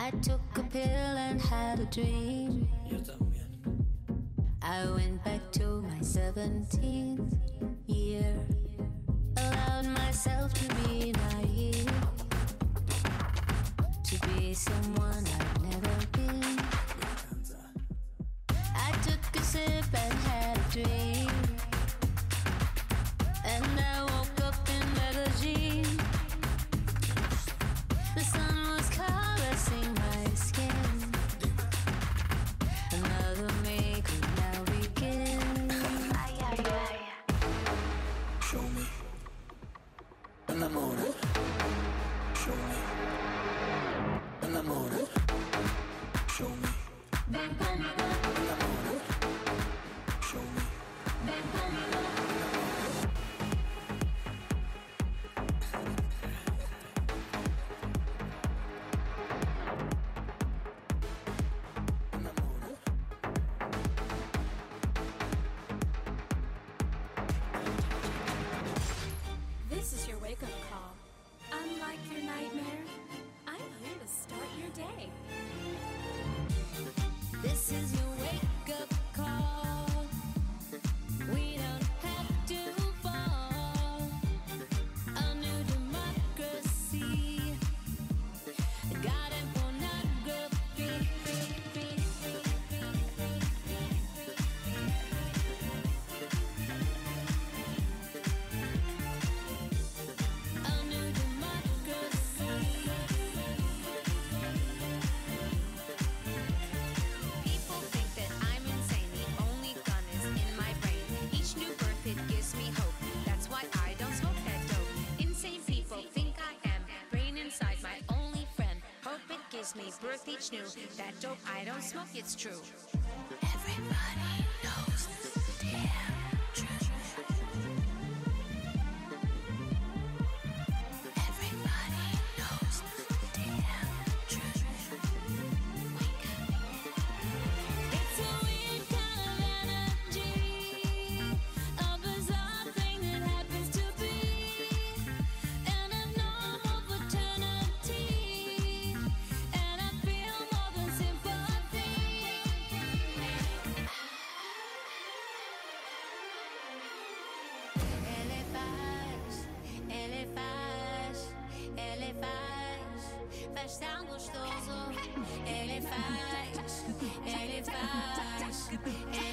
I took a pill and had a dream. Yo también. I went back to my 17th year. Allowed myself to be naive, to be someone I've never been. I took a sip and had a dream, and I woke up in Medellin. The sun was caressing my skin. Another me could now begin. Show me. Enamora. Show me. Enamora. Show me. Enamora. Show me. This is your wake-up call. Unlike your nightmare, I'm here to start your day. This is your wake-up call. We don't have to fall. A new democracy. God and pornography. A new democracy. People think that I'm insane. The only gun is in my brain. Each new birth, it gives me hope. That's why I don't smoke that dope. Insane people think I am. Brain inside, my only friend. Hope it gives me birth each new. That dope, I don't smoke, it's true. Everybody knows the damn truth. Everybody knows the damn truth. Wake up. It's a weird kind of energy, a bizarre thing that happens to be an abnormal fraternity, and I feel more than sympathy. Faz tão gostoso. Ele faz,